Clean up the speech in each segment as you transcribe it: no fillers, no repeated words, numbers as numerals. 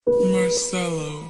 Marcelo.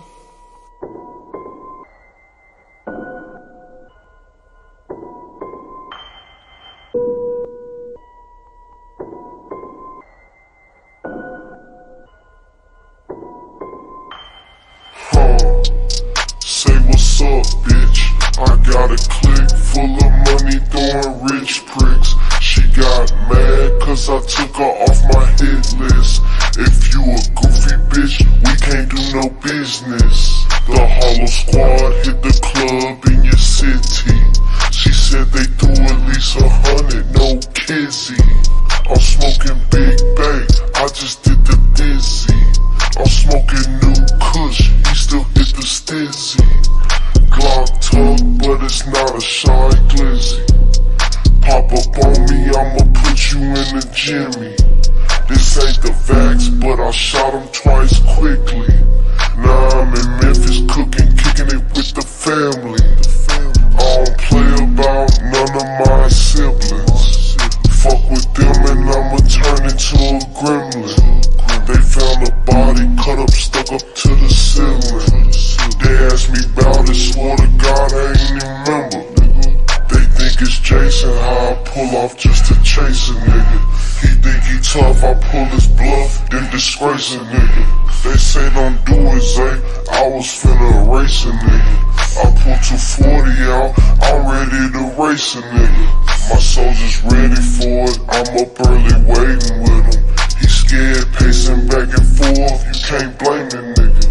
Say what's up, bitch. I got a clique full of money throwing rich pricks. She got mad cause I took her off my hit list. If you a goofy bitch, we can't do no business. The Hollow Squad hit the club in your city. She said they threw at least 100, no kizzy. I'm smoking big bag, I just did the dizzy. I'm smoking new kush, he still hit the stizzy. Glock tuck, but it's not a shy glizzy. Pop up on me, I'ma put you in the Jimmy. This ain't the vax, but I shot him twice quickly. Now I'm in Memphis cooking, kicking it with the family. I don't play about none of my siblings. Fuck with them and I'ma turn into a gremlin. They found a body cut up, stuck up to the ceiling. They asked me about it, swore to God I ain't even remember. They think it's Jason, how I pull off just to chase a nigga. He think he tough, I pull his bluff, then disgrace a nigga. They say don't do it, Zay, I was finna erase a nigga. I pull 240 out, I'm ready to race a nigga. My soldiers ready for it, I'm up early waiting with him. He scared, pacing back and forth, you can't blame the nigga.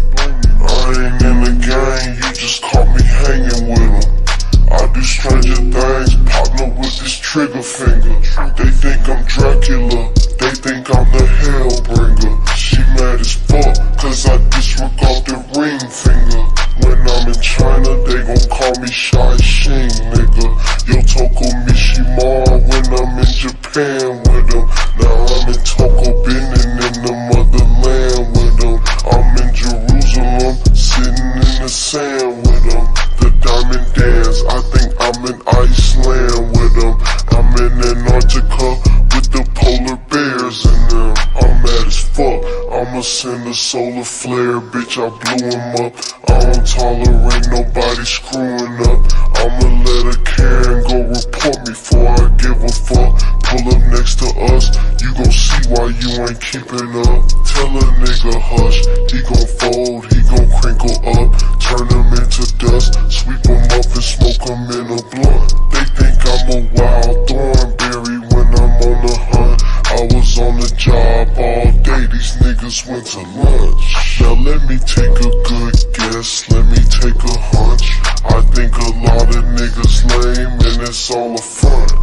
I ain't in the game, you just caught me hanging with him. I do stranger things, partner with this trigger finger. They think I'm Dracula, they think I'm the Hellbringer. She mad as fuck, cause I disregard the ring finger. When I'm in China, they gon' call me Shai Shing, nigga. Yo Toko Mishima when I'm in Japan with them. Now I'm in Toko Benin in the motherland with them. I'm in Jerusalem, sitting in the sand with them. The diamond dance, I think I'm in Iceland with them. I'm in Antarctica with the polar bears in them. I'm mad as fuck, I'ma send a solar flare, bitch, I blew him up. I don't tolerate nobody screwing up. I'ma let a Karen go report me before I give a fuck. Pull up next to us, you gon' see why you ain't keeping up. Tell a nigga hush, he gon' fold, he gon' crinkle up. Turn him into dust, sweep him up and smoke him in a blunt. They think I'm a wild thornberry when I'm on the hunt. I was on the job all day, these niggas went to lunch. Now let me take a good guess, let me take a hunch. I think a lot of niggas lame and it's all a front.